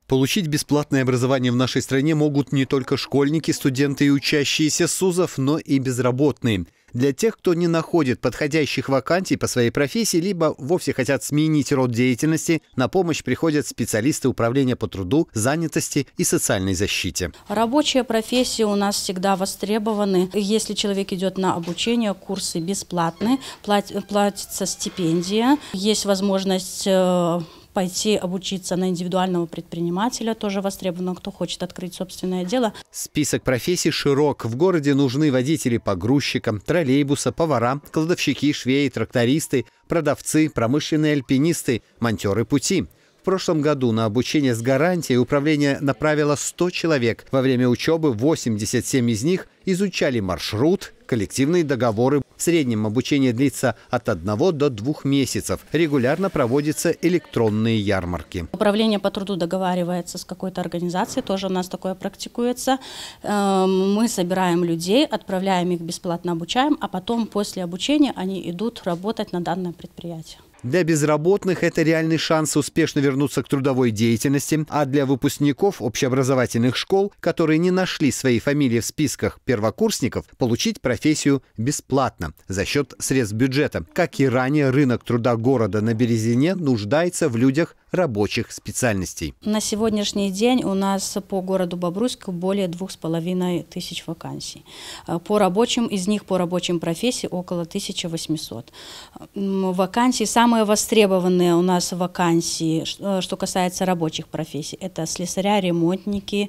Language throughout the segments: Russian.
Получить бесплатное образование в нашей стране могут не только школьники, студенты и учащиеся СУЗов, но и безработные. Для тех, кто не находит подходящих вакансий по своей профессии, либо вовсе хотят сменить род деятельности, на помощь приходят специалисты управления по труду, занятости и социальной защите. Рабочие профессии у нас всегда востребованы. Если человек идет на обучение, курсы бесплатные, платится стипендия, есть возможность пойти обучиться на индивидуального предпринимателя, тоже востребовано, кто хочет открыть собственное дело. Список профессий широк. В городе нужны водители погрузчика, троллейбуса, повара, кладовщики, швеи, трактористы, продавцы, промышленные альпинисты, монтеры пути. В прошлом году на обучение с гарантией управление направило 100 человек. Во время учебы 87 из них изучали маршрут, коллективные договоры. В среднем обучение длится от 1 до 2 месяцев. Регулярно проводятся электронные ярмарки. Управление по труду договаривается с какой-то организацией, тоже у нас такое практикуется. Мы собираем людей, отправляем их бесплатно, обучаем, а потом после обучения они идут работать на данное предприятие. Для безработных это реальный шанс успешно вернуться к трудовой деятельности, а для выпускников общеобразовательных школ, которые не нашли свои фамилии в списках первокурсников, получить профессию бесплатно за счет средств бюджета. Как и ранее, рынок труда города на Березине нуждается в людях рабочих специальностей. На сегодняшний день у нас по городу Бобруйску более 2500 вакансий. По рабочим, из них по рабочим профессиям около 1800. Вакансии, самые востребованные у нас вакансии, что касается рабочих профессий, это слесаря, ремонтники,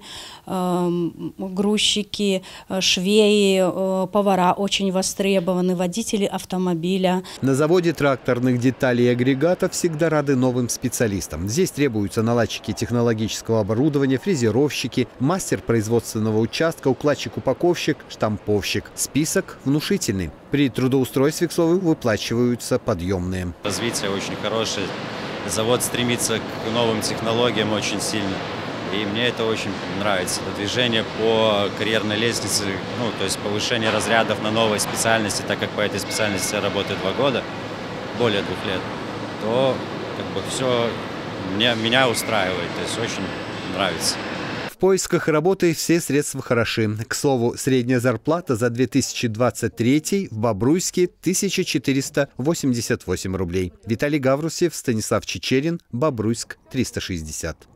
грузчики, швеи, повара очень востребованы, водители автомобиля. На заводе тракторных деталей и агрегатов всегда рады новым специалистам. Здесь требуются наладчики технологического оборудования, фрезеровщики, мастер производственного участка, укладчик-упаковщик, штамповщик. Список внушительный. При трудоустройстве, к слову, выплачиваются подъемные. Развитие очень хорошее. Завод стремится к новым технологиям очень сильно. И мне это очень нравится. Движение по карьерной лестнице, то есть повышение разрядов на новой специальности, так как по этой специальности я работаю 2 года, более 2 лет, то все меня устраивает, то есть очень нравится. В поисках работы все средства хороши. К слову, средняя зарплата за 2023 в Бобруйске 1488 рублей. Виталий Гаврусев, Станислав Чечерин, Бобруйск, 360.